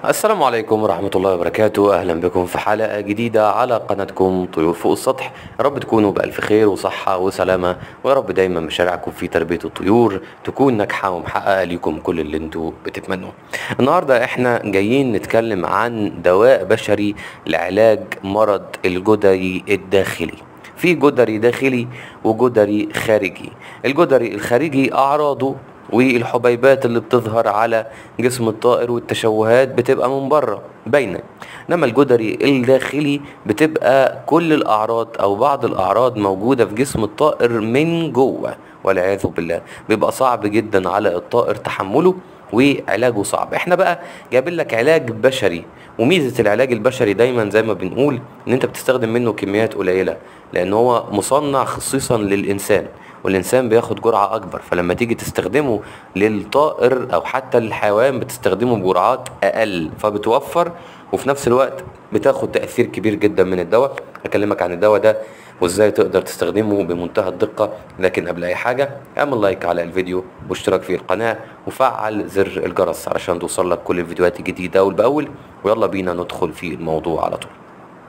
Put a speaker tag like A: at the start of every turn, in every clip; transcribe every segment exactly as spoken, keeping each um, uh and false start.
A: السلام عليكم ورحمة الله وبركاته. أهلا بكم في حلقة جديدة على قناتكم طيور فوق السطح. يا رب تكونوا بألف خير وصحة وسلامة، ويا رب دايما مشاريعكم في تربية الطيور تكون ناجحة ومحققة ليكم كل اللي انتوا بتتمنوه. النهاردة احنا جايين نتكلم عن دواء بشري لعلاج مرض الجدري الداخلي. في جدري داخلي وجدري خارجي. الجدري الخارجي أعراضه والحبيبات اللي بتظهر على جسم الطائر والتشوهات بتبقى من بره باينه، انما الجدري الداخلي بتبقى كل الاعراض او بعض الاعراض موجوده في جسم الطائر من جوه، والعياذ بالله بيبقى صعب جدا على الطائر تحمله وعلاجه صعب. احنا بقى جايبين لك علاج بشري، وميزه العلاج البشري دايما زي ما بنقول ان انت بتستخدم منه كميات قليله، لان هو مصنع خصيصا للانسان، والإنسان بياخد جرعة أكبر، فلما تيجي تستخدمه للطائر أو حتى للحيوان بتستخدمه بجرعات أقل، فبتوفر وفي نفس الوقت بتاخد تأثير كبير جدا من الدواء. أكلمك عن الدواء ده وإزاي تقدر تستخدمه بمنتهى الدقة، لكن قبل أي حاجة اعمل لايك على الفيديو واشترك في القناة وفعل زر الجرس علشان توصل لك كل الفيديوهات الجديدة أول بأول. ويلا بينا ندخل في الموضوع على طول.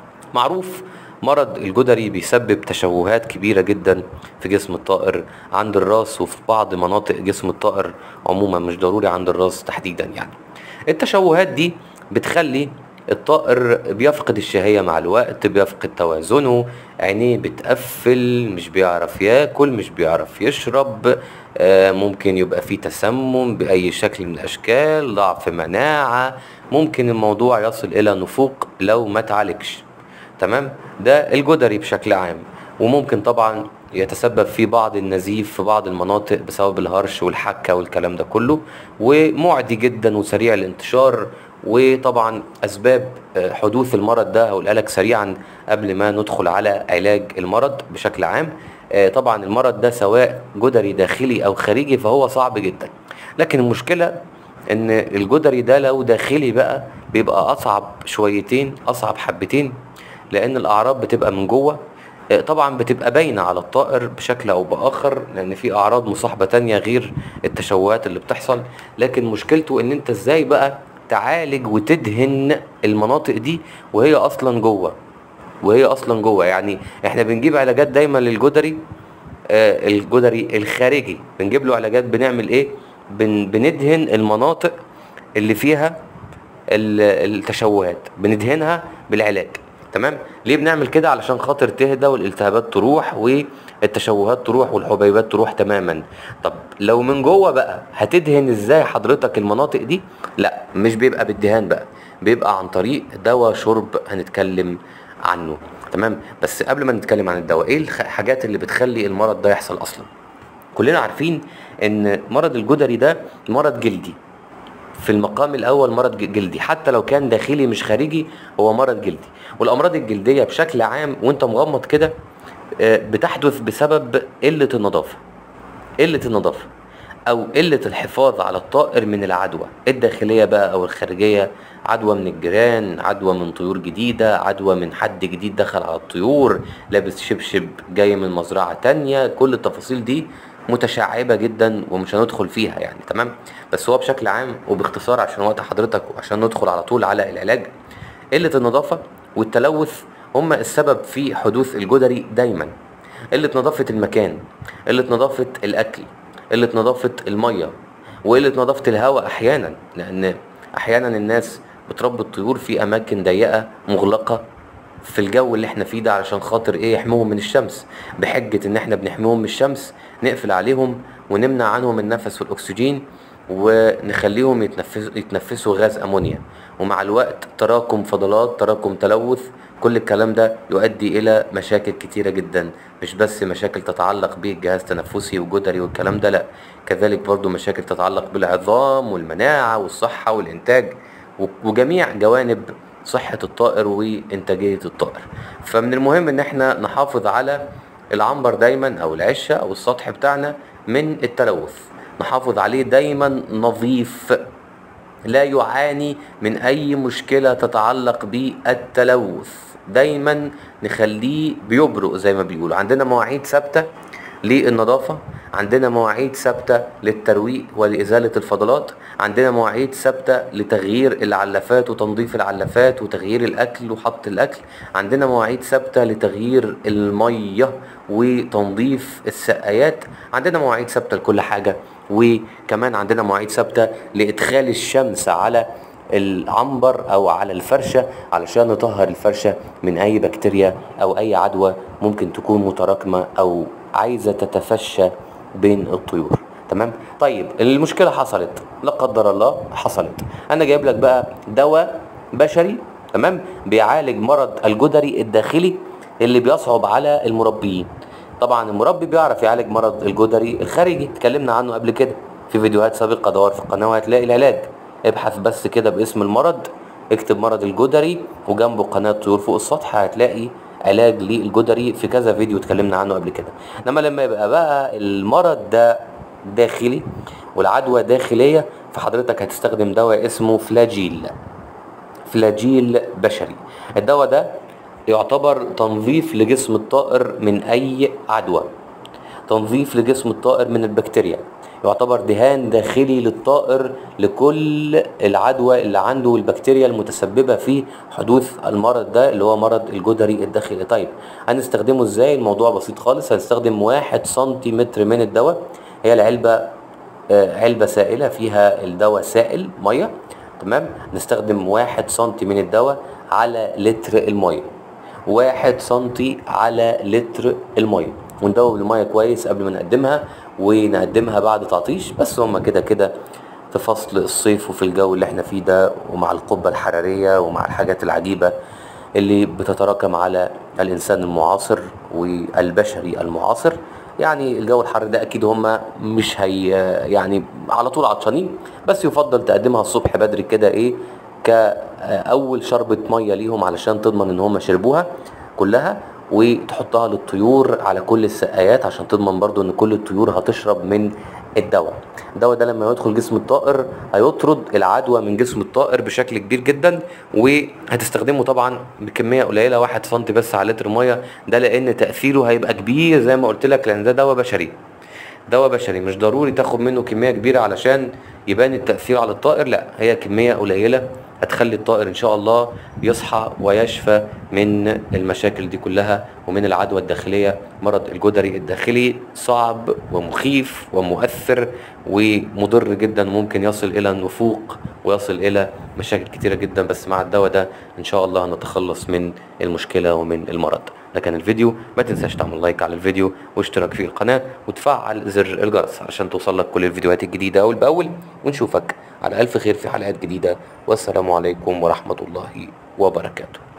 A: معروف مرض الجدري بيسبب تشوهات كبيرة جدا في جسم الطائر عند الراس وفي بعض مناطق جسم الطائر عموما، مش ضروري عند الراس تحديدا. يعني التشوهات دي بتخلي الطائر بيفقد الشهية مع الوقت، بيفقد توازنه، عينيه بتقفل، مش بيعرف ياكل، مش بيعرف يشرب، آه، ممكن يبقى فيه تسمم بأي شكل من الأشكال، ضعف مناعة، ممكن الموضوع يصل إلى نفوق لو ما تعالجش. تمام، ده الجدري بشكل عام. وممكن طبعا يتسبب في بعض النزيف في بعض المناطق بسبب الهرش والحكة والكلام ده كله، ومعدي جدا وسريع الانتشار. وطبعا اسباب حدوث المرض ده هقولها لك سريعا قبل ما ندخل على علاج المرض بشكل عام. طبعا المرض ده سواء جدري داخلي او خارجي فهو صعب جدا، لكن المشكلة ان الجدري ده لو داخلي بقى بيبقى اصعب شويتين، اصعب حبتين، لان الاعراض بتبقى من جوه. طبعا بتبقى باينه على الطائر بشكل او باخر، لان في اعراض مصاحبه تانية غير التشوهات اللي بتحصل. لكن مشكلته ان انت ازاي بقى تعالج وتدهن المناطق دي وهي اصلا جوه، وهي اصلا جوه. يعني احنا بنجيب علاجات دايما للجدري، آه الجدري الخارجي بنجيب له علاجات، بنعمل ايه؟ بن بندهن المناطق اللي فيها التشوهات، بندهنها بالعلاج. تمام، ليه بنعمل كده؟ علشان خاطر تهدى والالتهابات تروح والتشوهات تروح والحبيبات تروح تماما. طب لو من جوه بقى هتدهن ازاي حضرتك المناطق دي؟ لا، مش بيبقى بالدهان بقى، بيبقى عن طريق دواء شرب هنتكلم عنه. تمام، بس قبل ما نتكلم عن الدواء، ايه الحاجات اللي بتخلي المرض ده يحصل اصلا؟ كلنا عارفين ان مرض الجدري ده مرض جلدي، في المقام الاول مرض جلدي، حتى لو كان داخلي مش خارجي هو مرض جلدي. والامراض الجلديه بشكل عام وانت مغمض كده بتحدث بسبب قله النظافه، قله النظافه او قله الحفاظ على الطائر من العدوى الداخليه بقى او الخارجيه، عدوى من الجيران، عدوى من طيور جديده، عدوى من حد جديد دخل على الطيور لابس شبشب جاي من مزرعه تانية. كل التفاصيل دي متشعبة جدا ومش هندخل فيها يعني. تمام، بس هو بشكل عام وباختصار عشان وقت حضرتك وعشان ندخل على طول على العلاج، قلة النظافة والتلوث هما السبب في حدوث الجدري دايما. قلة نظافة المكان، قلة نظافة الأكل، قلة نظافة المية، وقلة نظافة الهواء أحيانا، لأن أحيانا الناس بتربي الطيور في أماكن ضيقة مغلقة في الجو اللي احنا فيه ده علشان خاطر ايه؟ يحموهم من الشمس، بحجة ان احنا بنحميهم من الشمس نقفل عليهم ونمنع عنهم النفس والاكسجين ونخليهم يتنفسوا, يتنفسوا غاز امونيا، ومع الوقت تراكم فضلات، تراكم تلوث. كل الكلام ده يؤدي الى مشاكل كتيرة جدا، مش بس مشاكل تتعلق بالجهاز التنفسي وجدري والكلام ده، لا، كذلك برضو مشاكل تتعلق بالعظام والمناعة والصحة والانتاج وجميع جوانب صحة الطائر وانتاجية الطائر. فمن المهم ان احنا نحافظ على العنبر دايما او العشة او السطح بتاعنا من التلوث، نحافظ عليه دايما نظيف، لا يعاني من اي مشكلة تتعلق بالتلوث، دايما نخليه بيبرق زي ما بيقولوا. عندنا مواعيد ثابتة للنظافة، عندنا مواعيد ثابته للترويق ولازاله الفضلات، عندنا مواعيد ثابته لتغيير العلافات وتنظيف العلافات وتغيير الاكل وحط الاكل، عندنا مواعيد ثابته لتغيير الميه وتنظيف السقايات، عندنا مواعيد ثابته لكل حاجه. وكمان عندنا مواعيد ثابته لادخال الشمس على العنبر او على الفرشه علشان نطهر الفرشه من اي بكتيريا او اي عدوى ممكن تكون متراكمه او عايزه تتفشى بين الطيور. تمام. طيب المشكله حصلت، لا قدر الله حصلت، انا جايب لك بقى دواء بشري تمام بيعالج مرض الجدري الداخلي اللي بيصعب على المربيين. طبعا المربي بيعرف يعالج مرض الجدري الخارجي، اتكلمنا عنه قبل كده في فيديوهات سابقه، دور في القناه وهتلاقي العلاج. ابحث بس كده باسم المرض، اكتب مرض الجدري وجنبه قناه طيور فوق السطح، هتلاقي علاج للجدري في كذا فيديو اتكلمنا عنه قبل كده. انما لما يبقى بقى المرض ده داخلي والعدوى داخليه، فحضرتك هتستخدم دواء اسمه فلاجيل. فلاجيل بشري. الدواء ده يعتبر تنظيف لجسم الطائر من اي عدوى، تنظيف لجسم الطائر من البكتيريا، يعتبر دهان داخلي للطائر لكل العدوى اللي عنده والبكتيريا المتسببة في حدوث المرض ده اللي هو مرض الجدري الداخلي. طيب هنستخدمه ازاي؟ الموضوع بسيط خالص. هنستخدم واحد سنتيمتر من الدواء، هي العلبة آه علبة سائلة فيها الدواء سائل مية. تمام. نستخدم واحد سنتي من الدواء على لتر المية، واحد سنتي على لتر المية، وندوب المية كويس قبل ما نقدمها، ونقدمها بعد تعطيش. بس هما كده كده في فصل الصيف وفي الجو اللي احنا فيه ده، ومع القبة الحرارية ومع الحاجات العجيبة اللي بتتراكم على الإنسان المعاصر والبشري المعاصر، يعني الجو الحر ده أكيد هما مش هي يعني على طول عطشانين، بس يفضل تقدمها الصبح بدري كده ايه كأول شربة مية ليهم علشان تضمن ان هم شربوها كلها، وتحطها للطيور على كل السقايات عشان تضمن برضو ان كل الطيور هتشرب من الدواء. الدواء ده لما يدخل جسم الطائر هيطرد العدوى من جسم الطائر بشكل كبير جدا، وهتستخدمه طبعا بكميه قليله، واحد سنتي بس على لتر ميه، ده لان تاثيره هيبقى كبير زي ما قلت لك، لان ده دواء بشري. دواء بشري مش ضروري تاخد منه كميه كبيره علشان يبان التاثير على الطائر، لا هي كميه قليله هتخلي الطائر ان شاء الله يصحى ويشفى من المشاكل دي كلها ومن العدوى الداخليه. مرض الجدري الداخلي صعب ومخيف ومؤثر ومضر جدا، ممكن يصل الى النفوق ويصل الى مشاكل كتيره جدا، بس مع الدواء ده ان شاء الله هنتخلص من المشكله ومن المرض. ده كان الفيديو، ما تنساش تعمل لايك على الفيديو واشتراك في القناه وتفعل زر الجرس عشان توصلك كل الفيديوهات الجديده اول باول، ونشوفك على الف خير في حلقات جديده، والسلام عليكم ورحمه الله وبركاته.